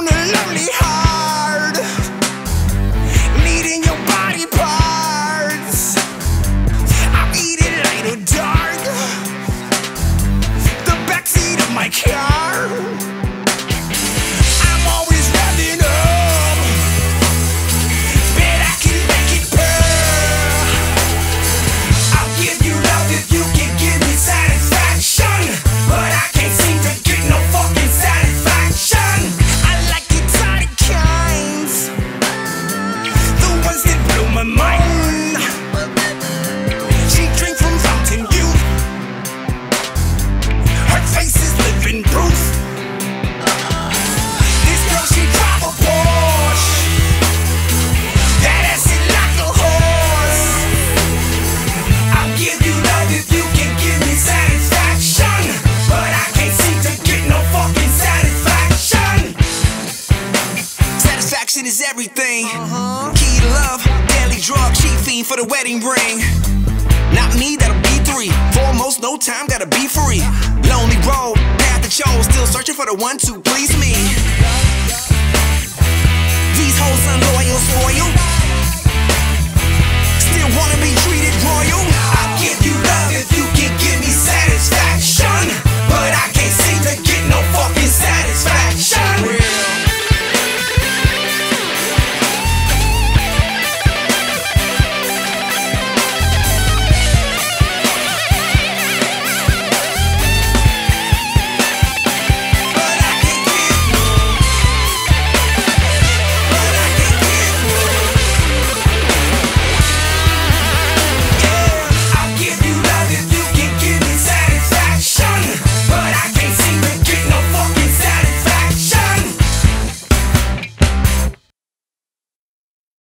on a lonely heart, needing your body parts. I'll eat it light or dark, the backseat of my car. I'm always revving up, bet I can make it purr. I'll give you love if you can give me satisfaction, but I can't seem to get no fucking satisfaction. I like the exotic kinds, the ones that blow my mind. She drinks from Fountain Youth, her face is living proof. This girl, she drive a Porsche, that ass is like a horse. I'll give you love if you can give me satisfaction, but I can't seem to get no fucking satisfaction. Satisfaction is everything. Key to love, daily drug, cheap fiend for the wedding ring. Not me, that'll be 3. Foremost, no time, gotta be free. Lonely road, path to chose, still searching for the one to please me. These hoes unloyal, spoiled, still wanna be treated royal.